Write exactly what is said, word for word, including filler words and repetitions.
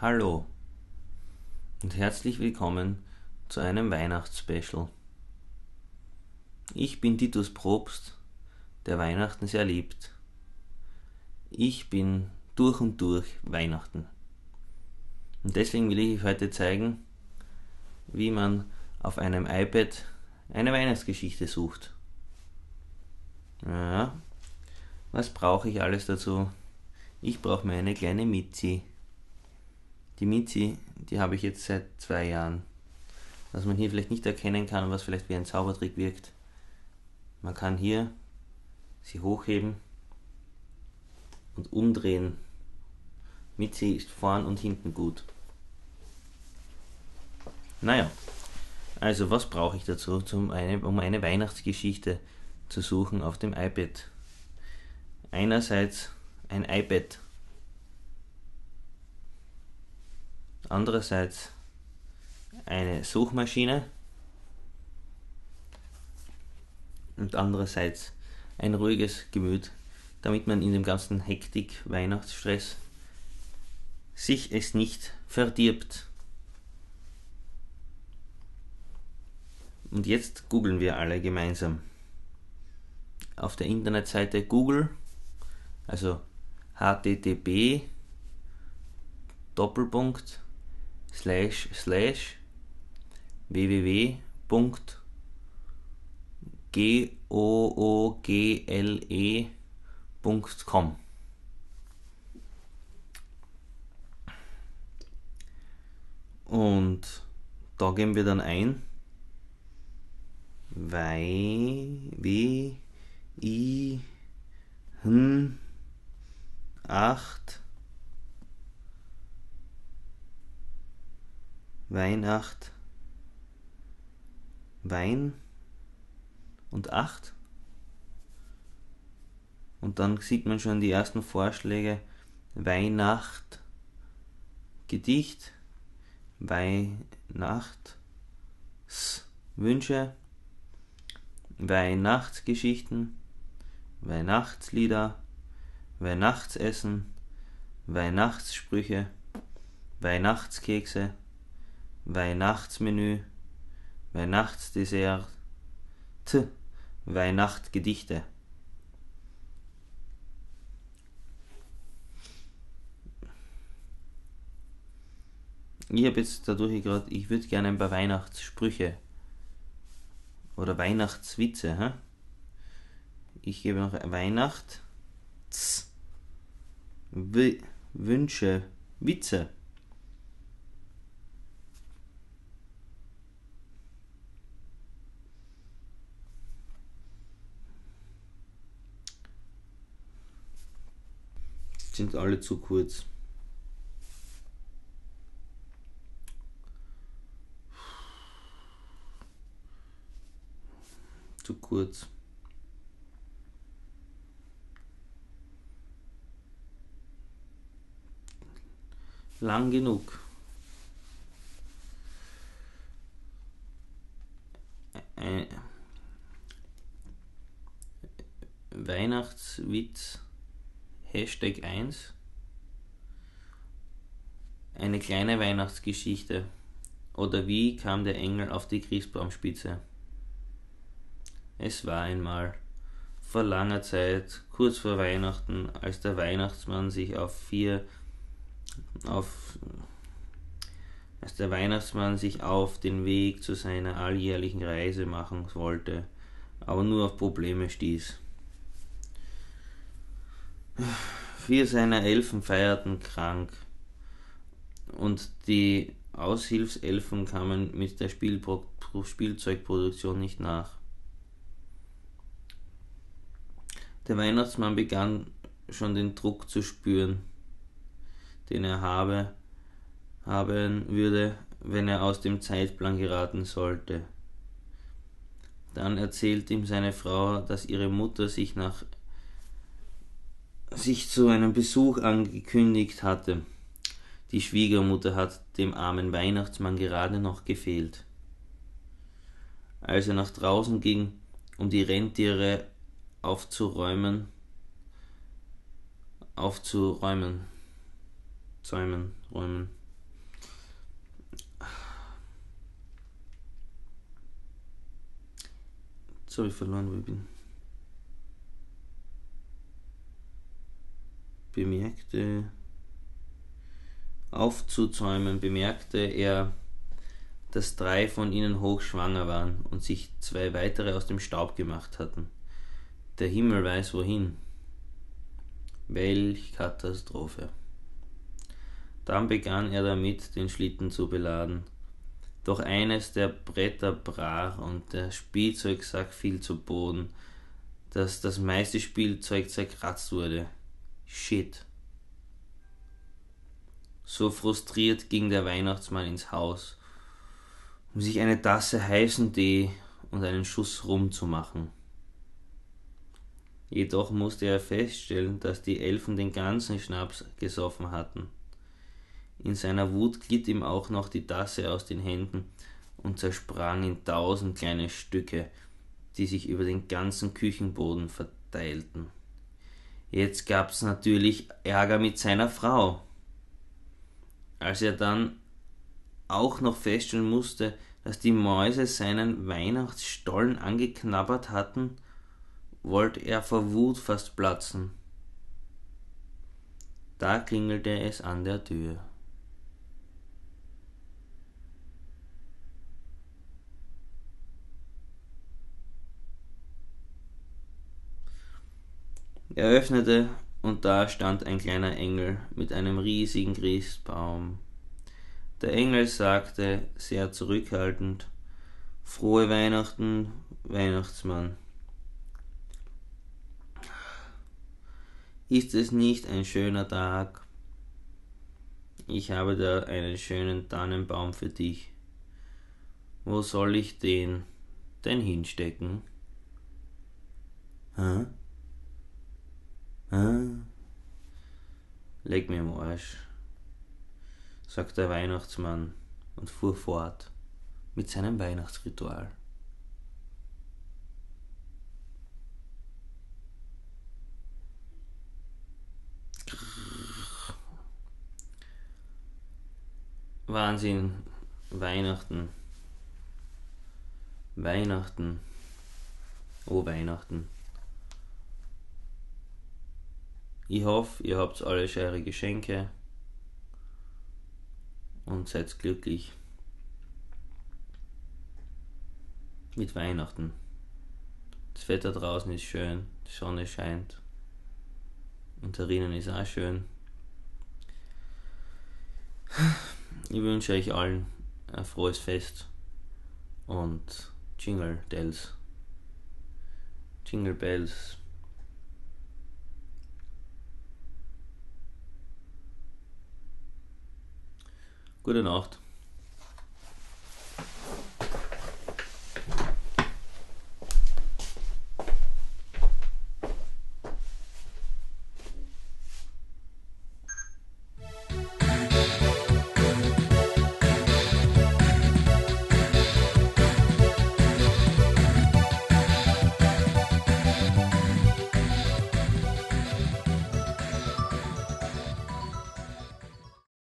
Hallo und herzlich willkommen zu einem Weihnachtsspecial. Ich bin Titus Probst, der Weihnachten sehr liebt. Ich bin durch und durch Weihnachten. Und deswegen will ich euch heute zeigen, wie man auf einem iPad eine Weihnachtsgeschichte sucht. Ja, was brauche ich alles dazu? Ich brauche mir eine kleine Mitzi. Die Mitzi, die habe ich jetzt seit zwei Jahren. Was man hier vielleicht nicht erkennen kann, was vielleicht wie ein Zaubertrick wirkt. Man kann hier sie hochheben und umdrehen. Mitzi ist vorn und hinten gut. Naja, also was brauche ich dazu, um eine, um eine Weihnachtsgeschichte zu suchen auf dem iPad? Einerseits ein iPad. Andererseits eine Suchmaschine und andererseits ein ruhiges Gemüt, damit man in dem ganzen Hektik, Weihnachtsstress sich es nicht verdirbt. Und jetzt googeln wir alle gemeinsam. Auf der Internetseite Google, also http Doppelpunkt slash slash www.google punkt com. Und da geben wir dann ein Wei, W, I, H, acht, Weihnacht, Wein und acht. Und dann sieht man schon die ersten Vorschläge. Weihnacht, Gedicht, Weihnachtswünsche, Weihnachtsgeschichten, Weihnachtslieder, Weihnachtsessen, Weihnachtssprüche, Weihnachtskekse, Weihnachtsmenü, Weihnachtsdessert, T, Weihnachtsgedichte. Ich habe jetzt dadurch gerade, ich würde gerne ein paar Weihnachtssprüche oder Weihnachtswitze. Hä? Ich gebe noch Weihnacht, w, Wünsche, Witze. Sind alle zu kurz. Zu kurz. Lang genug. Ein Weihnachtswitz Hashtag eins. Eine kleine Weihnachtsgeschichte. Oder wie kam der Engel auf die Christbaumspitze? Es war einmal vor langer Zeit, kurz vor Weihnachten, als der Weihnachtsmann sich auf vier auf als der Weihnachtsmann sich auf den Weg zu seiner alljährlichen Reise machen wollte, aber nur auf Probleme stieß. Vier seiner Elfen feierten krank und die Aushilfselfen kamen mit der Spielpro- Spielzeugproduktion nicht nach. Der Weihnachtsmann begann schon den Druck zu spüren, den er habe, haben würde, wenn er aus dem Zeitplan geraten sollte. Dann erzählt ihm seine Frau, dass ihre Mutter sich nach sich zu einem Besuch angekündigt hatte. Die Schwiegermutter hat dem armen Weihnachtsmann gerade noch gefehlt. Als er nach draußen ging, um die Rentiere aufzuräumen, aufzuräumen, zäumen, räumen, Jetzt habe ich verloren, wo ich bin. Bemerkte, aufzuzäumen, bemerkte er, dass drei von ihnen hochschwanger waren und sich zwei weitere aus dem Staub gemacht hatten. Der Himmel weiß wohin. Welch Katastrophe. Dann begann er damit, den Schlitten zu beladen. Doch eines der Bretter brach und der Spielzeugsack fiel zu Boden, dass das meiste Spielzeug zerkratzt wurde. Shit. So frustriert ging der Weihnachtsmann ins Haus, um sich eine Tasse heißen Tee und einen Schuss Rum zu machen. Jedoch musste er feststellen, dass die Elfen den ganzen Schnaps gesoffen hatten. In seiner Wut glitt ihm auch noch die Tasse aus den Händen und zersprang in tausend kleine Stücke, die sich über den ganzen Küchenboden verteilten. Jetzt gab's natürlich Ärger mit seiner Frau. Als er dann auch noch feststellen musste, dass die Mäuse seinen Weihnachtsstollen angeknabbert hatten, wollte er vor Wut fast platzen. Da klingelte es an der Tür. Er öffnete, und da stand ein kleiner Engel mit einem riesigen Christbaum. Der Engel sagte sehr zurückhaltend: Frohe Weihnachten, Weihnachtsmann. Ist es nicht ein schöner Tag? Ich habe da einen schönen Tannenbaum für dich. Wo soll ich den denn hinstecken? Hä? Hä? Leg mir am Arsch, sagte der Weihnachtsmann und fuhr fort mit seinem Weihnachtsritual. Wahnsinn, Weihnachten, Weihnachten, oh Weihnachten. Ich hoffe, ihr habt alle eure Geschenke und seid glücklich mit Weihnachten. Das Wetter draußen ist schön, die Sonne scheint und drinnen ist auch schön. Ich wünsche euch allen ein frohes Fest und Jingle Bells. Jingle Bells. Gute Nacht.